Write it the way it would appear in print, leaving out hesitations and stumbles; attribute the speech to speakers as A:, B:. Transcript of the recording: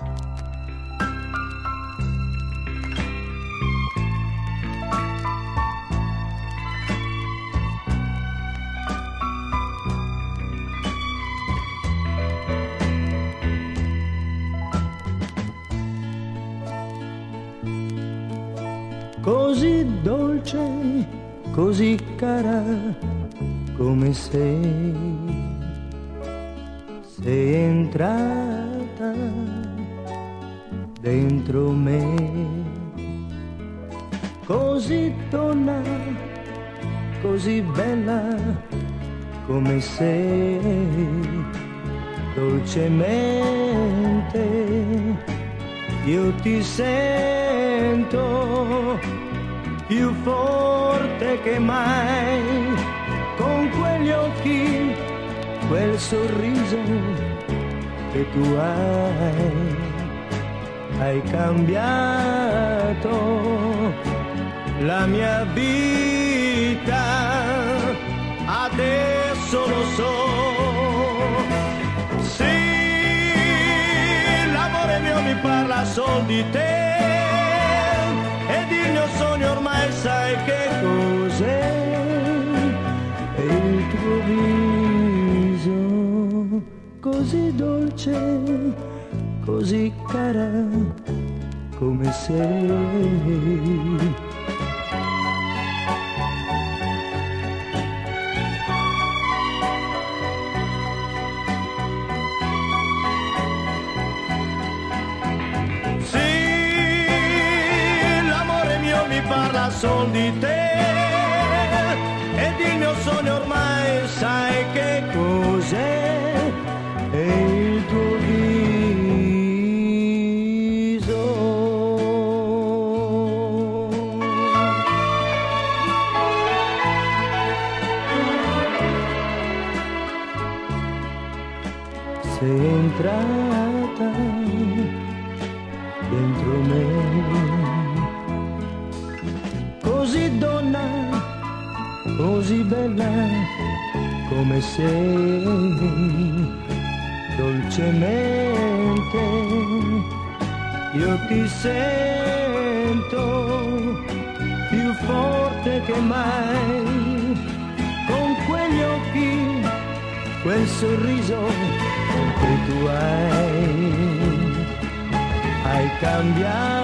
A: Così dolce, così cara come sei entrata dentro me, così donna, così bella come sei, dolcemente io ti sento più forte che mai, con quegli occhi, quel sorriso che tu hai cambiato la mia vita, adesso lo so. Sì, l'amore mio mi parla solo di te, ed il mio sogno ormai sai che cos'è, è il tuo viso così dolce, così cara come sei. Parla solo di te, ed il mio sogno ormai sai che cos'è, è il tuo viso. Sei entrata dentro me, così donna, così bella come sei, dolcemente io ti sento più forte che mai, con quegli occhi, quel sorriso che tu hai cambiato